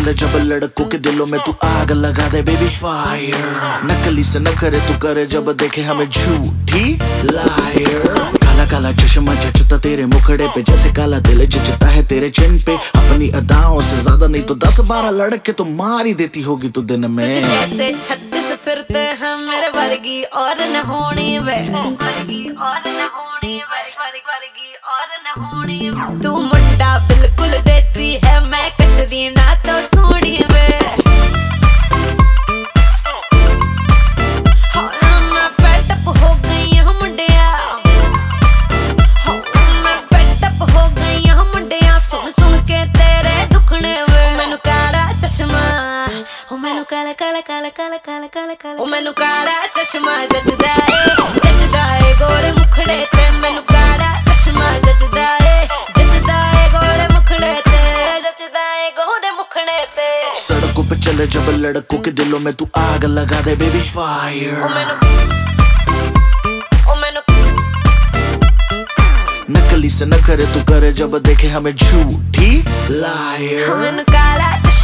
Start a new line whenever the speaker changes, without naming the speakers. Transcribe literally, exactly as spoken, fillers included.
चले जब लड़कों के दिलों में तू आग लगा दे बेबी फायर। नकली से न करे तू करे जब देखे हमें झूठी लायर। काला काला चश्मा जचता तेरे मुखड़े पे जैसे काला दिल जचता है तेरे चिन पे। अपनी अदाओं से ज्यादा नहीं तो दस बारह लड़के तो मार ही देती होगी तू दिन में।
जैसे छत्तीस फिरते हैं मेरे वर्गी और न होनी वे, वर्गी और न होनी वे, वर्गी और न होनी। तू मुंडा बिल्कुल देसी है, मैं कटरी ना तो सोनी वे। मैं फेड अप हो गई हूँ मुंडिया, मैं फेड अप हो गई हूँ मुंडिया। सुन सुन के तेरे दुखने वे। मैनू काला चश्मा, ओ मैनू काला काला काला काला काला काला काला, ओ मैनू काला चश्मा जचदा ए, जचदा ए गोरे मुखड़े ते। मैनू काला चश्मा जचदा ए, जचदा ए गोरे मुखड़े ते, जचदा ए गोरे मुखड़े ते।
सड़कों पे चले जब लड़कों के दिलों में तू आग लगा दे बेबी फायर।
ओ मैनू, ओ मैनू
नकली से न करे तू करे जब देखे हमें झूठी लायर।
मैनू काला